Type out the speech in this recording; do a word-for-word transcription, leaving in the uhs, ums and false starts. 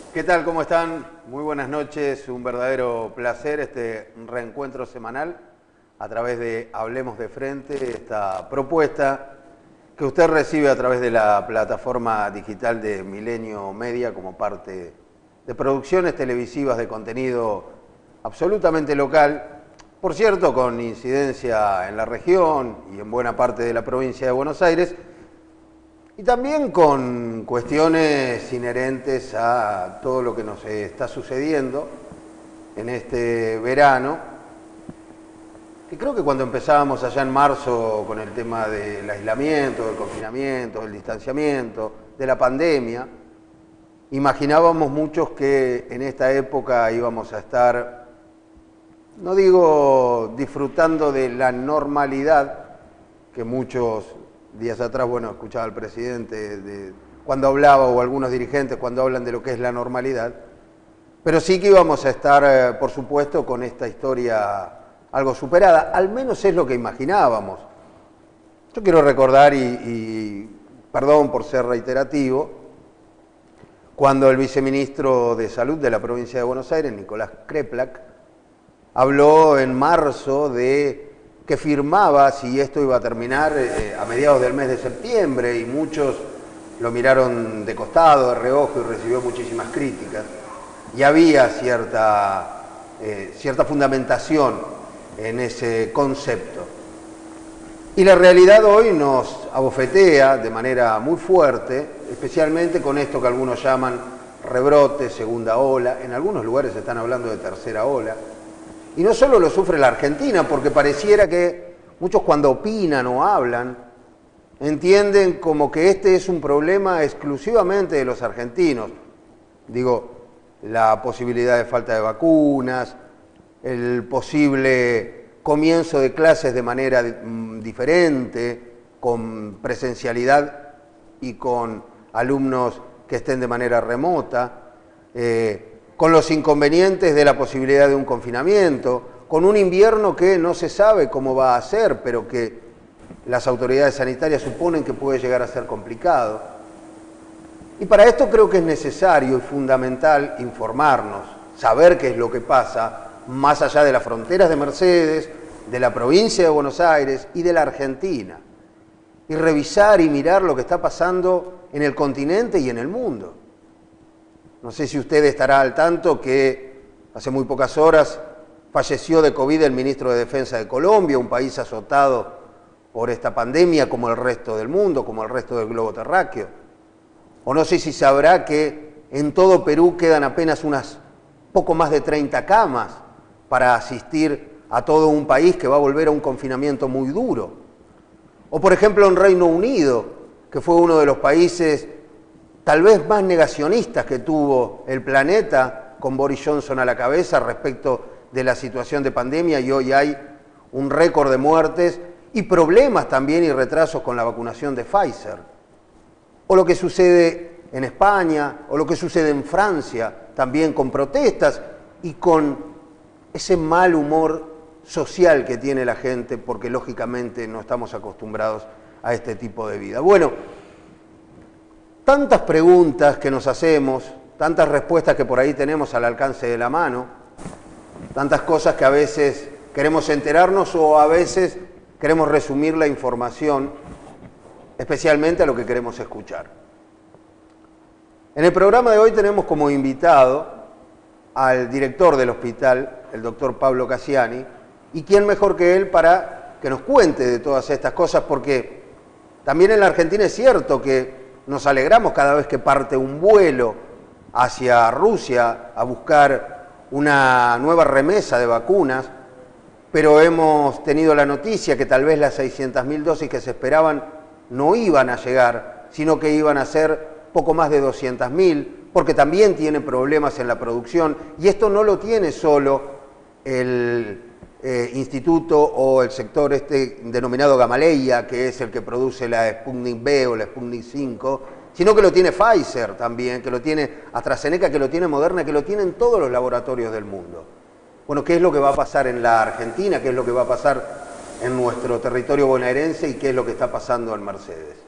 ¿Qué tal? ¿Cómo están? Muy buenas noches, un verdadero placer este reencuentro semanal a través de Hablemos de Frente, esta propuesta que usted recibe a través de la plataforma digital de Milenio Media como parte de producciones televisivas de contenido absolutamente local, por cierto, con incidencia en la región y en buena parte de la provincia de Buenos Aires, y también con cuestiones inherentes a todo lo que nos está sucediendo en este verano, que creo que cuando empezábamos allá en marzo con el tema del aislamiento, del confinamiento, del distanciamiento, de la pandemia, imaginábamos muchos que en esta época íbamos a estar, no digo disfrutando de la normalidad, que muchos días atrás, bueno, escuchaba al presidente de, cuando hablaba, o algunos dirigentes cuando hablan de lo que es la normalidad, pero sí que íbamos a estar, eh, por supuesto, con esta historia algo superada, al menos es lo que imaginábamos. Yo quiero recordar, y, y perdón por ser reiterativo, cuando el viceministro de Salud de la provincia de Buenos Aires, Nicolás Kreplak, habló en marzo de que firmaba si esto iba a terminar eh, a mediados del mes de septiembre, y muchos lo miraron de costado, de reojo, y recibió muchísimas críticas. Y había cierta, eh, cierta fundamentación en ese concepto. Y la realidad hoy nos abofetea de manera muy fuerte, especialmente con esto que algunos llaman rebrote, segunda ola. En algunos lugares se están hablando de tercera ola. Y no solo lo sufre la Argentina, porque pareciera que muchos cuando opinan o hablan, entienden como que este es un problema exclusivamente de los argentinos. Digo, la posibilidad de falta de vacunas, el posible comienzo de clases de manera diferente, con presencialidad y con alumnos que estén de manera remota, eh, con los inconvenientes de la posibilidad de un confinamiento, con un invierno que no se sabe cómo va a ser, pero que las autoridades sanitarias suponen que puede llegar a ser complicado. Y para esto creo que es necesario y fundamental informarnos, saber qué es lo que pasa, más allá de las fronteras de Mercedes, de la provincia de Buenos Aires y de la Argentina, y revisar y mirar lo que está pasando en el continente y en el mundo. No sé si usted estará al tanto que hace muy pocas horas falleció de COVID el ministro de Defensa de Colombia, un país azotado por esta pandemia como el resto del mundo, como el resto del globo terráqueo. O no sé si sabrá que en todo Perú quedan apenas unas poco más de treinta camas para asistir a todo un país que va a volver a un confinamiento muy duro. O por ejemplo en Reino Unido, que fue uno de los países tal vez más negacionistas que tuvo el planeta, con Boris Johnson a la cabeza respecto de la situación de pandemia, y hoy hay un récord de muertes y problemas también y retrasos con la vacunación de Pfizer. O lo que sucede en España, o lo que sucede en Francia, también con protestas y con ese mal humor social que tiene la gente, porque lógicamente no estamos acostumbrados a este tipo de vida. Bueno, tantas preguntas que nos hacemos, tantas respuestas que por ahí tenemos al alcance de la mano, tantas cosas que a veces queremos enterarnos o a veces queremos resumir la información, especialmente a lo que queremos escuchar. En el programa de hoy tenemos como invitado al director del hospital, el doctor Pablo Cassiani, y quién mejor que él para que nos cuente de todas estas cosas, porque también en la Argentina es cierto que nos alegramos cada vez que parte un vuelo hacia Rusia a buscar una nueva remesa de vacunas, pero hemos tenido la noticia que tal vez las seiscientas mil dosis que se esperaban no iban a llegar, sino que iban a ser poco más de doscientas mil, porque también tiene problemas en la producción, y esto no lo tiene solo el eh, instituto o el sector este denominado Gamaleya, que es el que produce la Sputnik V o la Sputnik cinco, sino que lo tiene Pfizer también, que lo tiene AstraZeneca, que lo tiene Moderna, que lo tienen todos los laboratorios del mundo. Bueno, ¿qué es lo que va a pasar en la Argentina? ¿Qué es lo que va a pasar en nuestro territorio bonaerense? ¿Y qué es lo que está pasando en Mercedes?